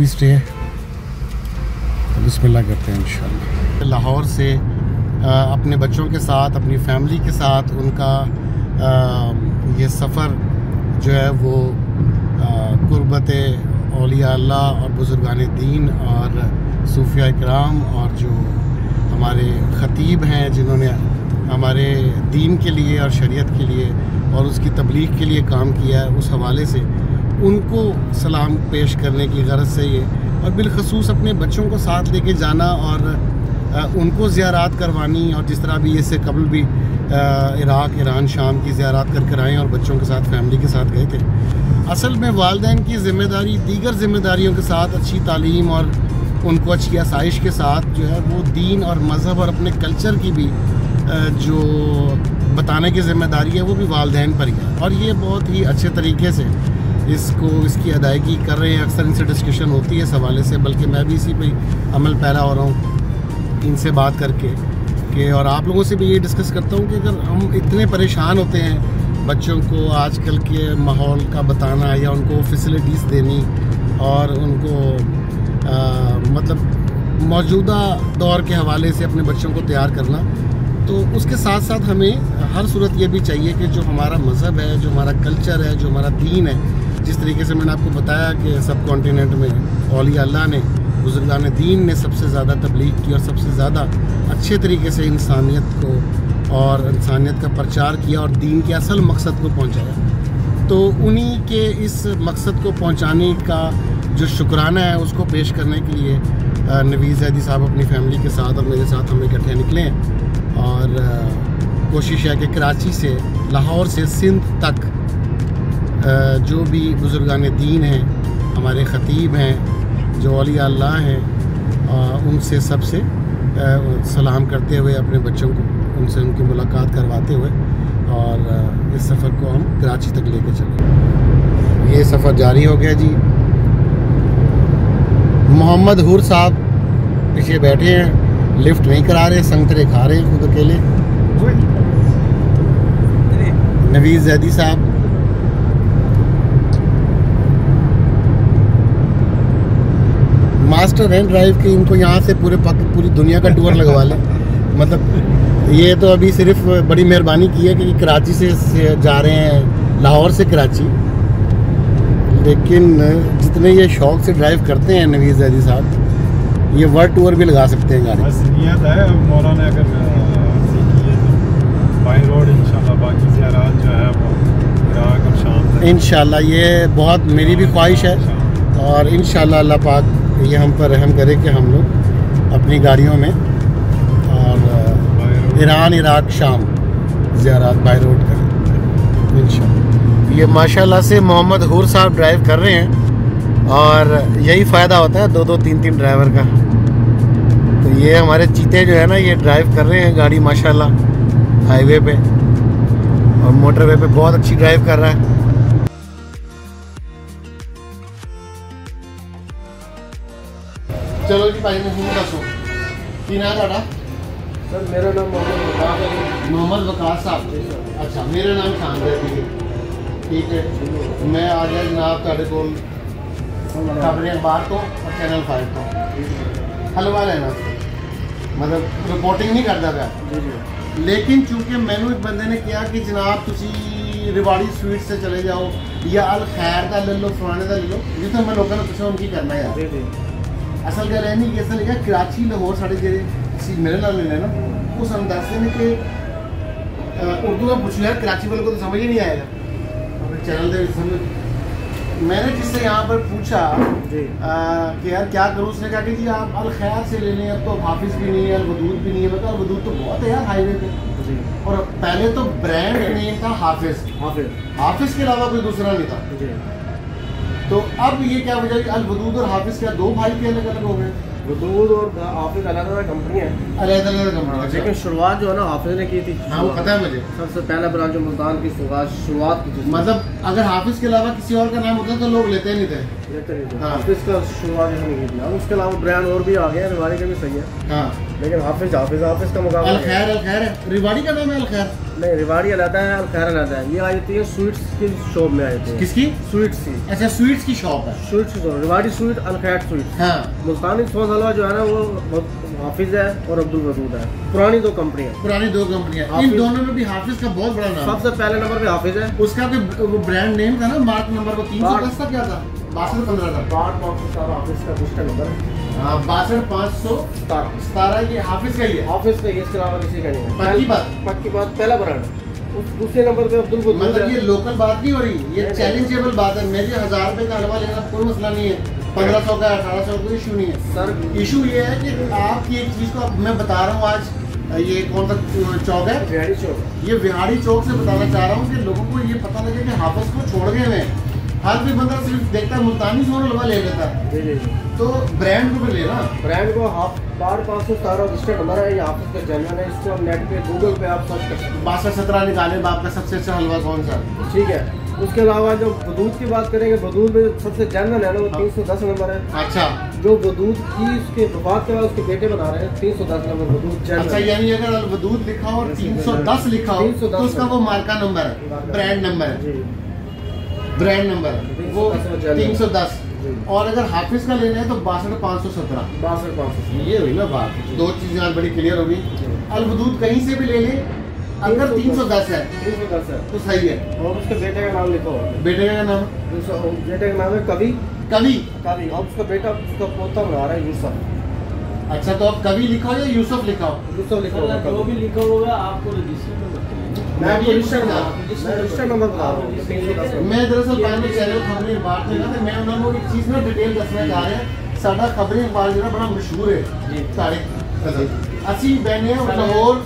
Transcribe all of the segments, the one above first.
भी स्टे है, तो बिस्मिल्लाह करते हैं इंशाल्लाह। लाहौर से अपने बच्चों के साथ, अपनी फैमिली के साथ उनका ये सफ़र जो है वो कुर्बत औलिया अल्लाह और बुज़ुर्गान दीन और सूफिया इकराम और जो हमारे ख़तीब हैं जिन्होंने हमारे दीन के लिए और शरीयत के लिए और उसकी तबलीग के लिए काम किया है, उस हवाले से उनको सलाम पेश करने की गरज से ये, और बिलखसूस अपने बच्चों को साथ लेके जाना और उनको ज़ियारात करवानी, और जिस तरह भी इससे कबल भी इराक़, ईरान, शाम की ज़ियारात कर आए और बच्चों के साथ, फैमिली के साथ गए थे। असल में वालिदैन की ज़िम्मेदारी दीगर ज़िम्मेदारियों के साथ अच्छी तालीम और उनको अच्छी आसाइश के साथ जो है वो दीन और मज़हब और अपने कल्चर की भी जो बताने की ज़िम्मेदारी है वो भी वालिदैन पर ही है, और ये बहुत ही अच्छे तरीके से इसकी अदायगी कर रहे हैं। अक्सर इनसे डिस्कशन होती है इस हवाले से, बल्कि मैं भी इसी पे अमल पैरा हो रहा हूँ इनसे बात करके कि, और आप लोगों से भी ये डिस्कस करता हूँ कि अगर हम इतने परेशान होते हैं बच्चों को आजकल के माहौल का बताना या उनको फैसिलिटीज़ देनी और उनको मतलब मौजूदा दौर के हवाले से अपने बच्चों को तैयार करना, तो उसके साथ साथ हमें हर सूरत ये भी चाहिए कि जो हमारा मज़हब है, जो हमारा कल्चर है, जो हमारा दीन है, जिस तरीके से मैंने आपको बताया कि सब कॉन्टिनेंट में औलिया अल्लाह ने, बुज़ुर्गान दीन ने सबसे ज़्यादा तबलीग की और सबसे ज़्यादा अच्छे तरीके से इंसानियत को और इंसानियत का प्रचार किया और दीन के असल मकसद को पहुँचाया, तो उन्हीं के इस मकसद को पहुँचाने का जो शुक्राना है उसको पेश करने के लिए नवीज़ ज़ैदी साहब अपनी फैमिली के साथ और मेरे साथ हम इकट्ठे निकले हैं, और कोशिश है कि कराची से, लाहौर से सिंध तक जो भी बुज़ुर्गान दीन हैं, हमारे ख़तीब हैं, जो औलिया अल्लाह हैं, उनसे सबसे सलाम करते हुए अपने बच्चों को उनसे उनकी मुलाकात करवाते हुए और इस सफ़र को हम कराची तक लेकर चले। ये सफ़र जारी हो गया जी। मोहम्मद हूर साहब पीछे बैठे हैं, लिफ्ट नहीं करा रहे, संतरे खा रहे हैं खुद अकेले। नवीज़ ज़ैदी साहब मास्टर हैं ड्राइव के, इनको यहाँ से पूरी दुनिया का टूर लगवा लें। मतलब ये तो अभी सिर्फ बड़ी मेहरबानी की है कि कराची से जा रहे हैं, लाहौर से कराची, लेकिन जितने ये शौक़ से ड्राइव करते हैं नवीज़ ज़ैदी साहब, ये वर्ल्ड टूर भी लगा सकते हैं गाड़ी। बस नियत है मौलाना अगर सीखी है तो बाई रोड इंशाल्लाह बाकी ज़ियारात जो है वो इराक़ और शाम तक इंशाल्लाह, ये बहुत मेरी भी ख्वाहिश है, और इंशाल्लाह अल्लाह पाक ये हम पर रहम करे कि हम लोग अपनी गाड़ियों में और ईरान, इराक़, शाम ज़ियारात बाई रोड करें इंशाल्लाह। ये माशाल्लाह से मोहम्मद हूर साहब ड्राइव कर रहे हैं, और यही फ़ायदा होता है 2-2, 3-3 ड्राइवर का। तो ये हमारे चीते जो है ना, ये ड्राइव कर रहे हैं गाड़ी माशाल्लाह हाईवे पे और मोटरवे पे बहुत अच्छी ड्राइव कर रहा है। चलो जी भाई, मैं दसो की नाम है? सर मेरा नाम मोहम्मद वकास साहब। अच्छा, मेरा नाम शान है। ठीक है, मैं आ गया जनाब ਤੁਹਾਡੇ ਕੋਲ खबरें अखबार तो और चैनल 5 तो हलवा लेना, मतलब रिपोर्टिंग नहीं करता था, लेकिन चूंकि मैनू एक बंदे ने कहा कि जनाब तुसी रिवाड़ी स्वीट से चले जाओ या अल खैर का ले लो, फलाने का ले लो, जितना मैं लोगों ने पूछा उनकी करना यार। असल गल है नहीं कि असल है कराची लाहौर साढ़े जो मेरे नाल मिले ना, वो सू दसते हैं कि उर्दू में पूछ लिया, कराची वाले को तो समझ ही नहीं आएगा चैनल समझ। मैंने जिससे यहाँ पर पूछा कि यार क्या करूँ, उसने कहा कि जी आप अल खैर से ले लें, अब तो हाफिज़ भी नहीं है, अल वदूद भी नहीं है। मतलब वदूद तो बहुत है यार हाईवे पे, और पहले तो ब्रांड नेम था हाफिज़, हाफिज़ के अलावा कोई दूसरा नहीं था। तो अब ये क्या वजह है, अल वदूद और हाफिज़ क्या दो भाई के अलग अलग हो गए? वदूद और हाफिज़ अलग अलग कंपनी है, अलग अलग कंपनी, लेकिन शुरुआत जो है ना हाफिज़ ने की थी। हाँ वो पता है मुझे, सबसे पहला ब्रांच जो मुल्तान की शुरुआत की थी। मतलब अगर हाफिज़ के अलावा किसी और का नाम होता तो लोग लेते नहीं थे, हाफिज़ का शुरुआत नहीं की थी। उसके अलावा ब्रांड और भी आ गया, रिवाड़ी का भी सही है। हाँ, लेकिन हाफिज का मुकाबला अल खैर है, रिवाड़ी का नाम है अल खैर? नहीं, रिवाड़ी अलग है, अल खैर अलग है। ये आ जाती है स्वीट्स की शॉप में आ जाती है। किसकी? स्वीट्स की। अच्छा, स्वीट्स की शॉप है। स्वीट्स की शॉप, रिवाड़ी स्वीट, अल खैर स्वीट। हाँ। मुल्तानी सोज हलवा जो है ना वो हाफिज है और अब्दुल वदूद है, पुरानी दो कंपनियां। इन दोनों में भी हाफिज का बहुत बड़ा नाम। सबसे पहले नंबर पे हाफिज है। उसका वो ब्रांड नेम था ना, मार्क नंबर वो 310 था, क्या था? 6215 था। 62 हाफिज का दूसरा नंबर है। 62,517 ये हाफिज का ही है। हाफिज का, इसके अलावा किसी का नहीं है। पक्की बात। पहला ब्रांड। दूसरे नंबर पे अब्दुल वदूद मतलब है। ये लोकल बात नहीं हो रही, ये चैलेंजेबल बात है। मेरे 1000 रुपए का हलवा लेना कोई मसला नहीं है, 1500 का 1800 का इशू नहीं है सर। इशू ये है कि आपकी एक चीज को मैं बता रहा हूँ आज, ये कौन सा चौक है? बिहारी चौक। ये बिहारी चौक से बताना चाह रहा हूँ कि लोगों को ये पता लगे कि हाफिज को छोड़ गए हुए हैं। हर कोई बंदा सिर्फ देखता है मुल्तानी सोन हलवा ले लेता है। जी। तो ब्रांड को भी लेना, ब्रांड को 517 रजिस्टर्ड नंबर है, ये हाफिज का जेन्युइन है। इसको आप नेट पे गूगल पे आप सर्च कर सकते हैं। 6217 निकाले बाप का सबसे अच्छा हलवा कौन सा? ठीक है। उसके अलावा जो वदूद की बात करेंगे, वदूद में सबसे जेन्युइन है ना वो 310 नंबर है। अच्छा, जो वदूद की उसके वफात के बाद उसके बेटे बना रहे हैं, 310 नंबर वदूद जेन्युइन। अच्छा, यानी अगर अल वदूद लिखा हो और 310 लिखा हो तो उसका वो मार्का नंबर है, ब्रांड नंबर है। जी। ब्रांड नंबर वो 310। और अगर हाफिज का लेना है तो 62,517। 62,500। ये हुई ना बात, दो चीजें आज बड़ी क्लियर होगी। अल वदूद कहीं से भी ले ले, अगर 310 है 310 है तो सही है। और उसके बेटे का नाम लिखो। बेटे का नाम? बेटे का नाम है कवि। और उसका बेटा, उसका पोता बना रहा है यूसुफ। अच्छा, तो अब कवि लिखा हो या यूसुफ लिखा हो? यूसुफ लिखो। जो भी लिखा होगा आपको रजिस्टर नंबर। मैं आपको रजिस्टर नंबर बता रहा हूँ, 310 मैं दरअसल पानी चैनल खबरें अखबार थे ना, तो मैं उन्होंने एक चीज़ ना डिटेल दसना चाह रहे हैं। साडा खबरें अखबार जो बड़ा मशहूर है साढ़े असी बहने लाहौर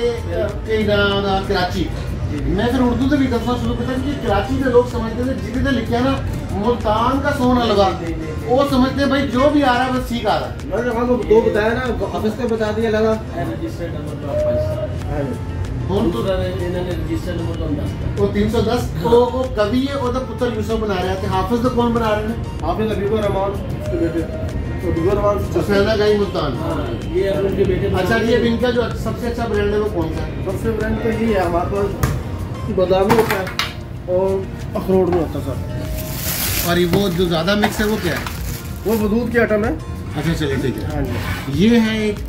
ते कराची। मैं फिर उर्दू से भी दसना शुरू किया कि कराची के लोग समझते थे जिसे लिखा ना मुल्तान का सोन हलवा, वो समझते हैं भाई जो भी आ रहा है बस ठीक आ रहा है। मैंने वहाँ को दो बताया ना, हाफिज का बता दिया लगा। रजिस्टर्ड नंबर तो आप कौन तो रजिस्टर्ड नंबर तो वो 310 तो वो कवि है, वो तो पुत्र यूसुफ बना रहे थे। हाफिज तो कौन बना रहे हैं? हाफिज हबीबुर रहमान, उसके बेटे हबीबुर रहमान सुफैना गाई मुल्तान। ये उनके बेटे। अच्छा, ये इनका जो सबसे अच्छा ब्रांड है वो कौन सा है? सबसे ब्रांड तो यही है हमारे पास, बादामी होता है और अखरोट में होता है सर। और वो जो ज़्यादा मिक्स है वो क्या है? वो वदूद की आइटम है। अच्छा, चलिए ठीक है। हाँ जी। ये है एक,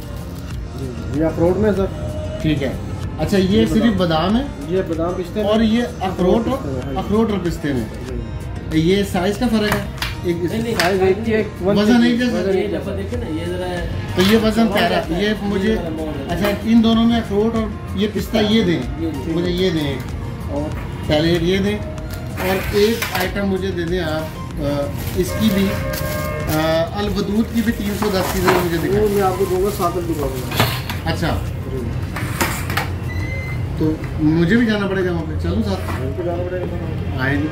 ये अखरोट में सर। ठीक है। अच्छा, ये सिर्फ बादाम है? ये बादाम पिस्ते में और ये अखरोट और पिस्ते में। ये साइज का फर्क है? साइज एक की एक वजन एक जैसा? देखे ना ये जरा तो ये वजन कह रहा है, ये मुझे। अच्छा, इन दोनों में अखरोट और ये पिस्ता ये दें मुझे, ये दें एक, और पहले ये दें, और एक आइटम मुझे दे दें आप इसकी भी, अल वदूद की भी 310 की मुझे दिखाएं। मैं आपको दूंगा, साथ में दिखाऊंगा। अच्छा, तो मुझे भी जाना पड़ेगा वहाँ पे? चलूँ साथ? जाना पड़ेगा। आएंगे।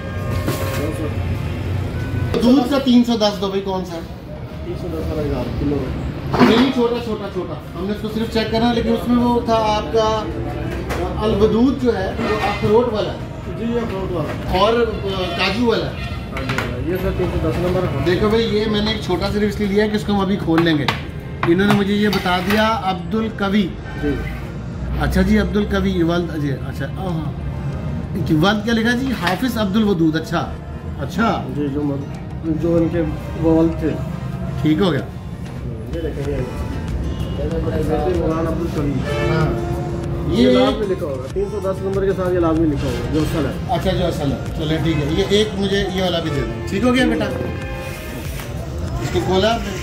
दूध का 310 दो भाई, कौन सा? 310 वाला किलो नहीं, छोटा। हमने उसको सिर्फ चेक करना, लेकिन उसमें वो था आपका अल वदूद जो है वो अखरोट वाला है। जी, अखरोट वाला और काजू वाला है। ये सर 310 नंबर। देखो भाई, ये मैंने एक छोटा सिर्फ इसलिए लिया है कि इसको हम अभी खोल लेंगे। इन्होंने मुझे ये बता दिया अब्दुल कवि। जी। अच्छा जी, अब्दुल कवि वल्द जी। अच्छा, वल्द क्या लिखा जी? हाफिज अब्दुल वदूद। अच्छा जी, जो उनके वल्द थे। ठीक हो गया। ये देखेंगे मौलाना अब्दुल कवी। हाँ, ये लाजमी लिखा होगा 310 नंबर के साथ, ये लाजमी लिखा होगा जो असल है। अच्छा, जो असल है। चले ठीक है, ये एक मुझे ये वाला भी दे दें। ठीक हो गया बेटा? इसको खोला आपने?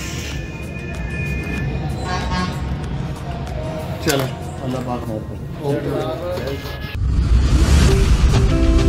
चलो, अल्लाह पाक खैर करे। ओके।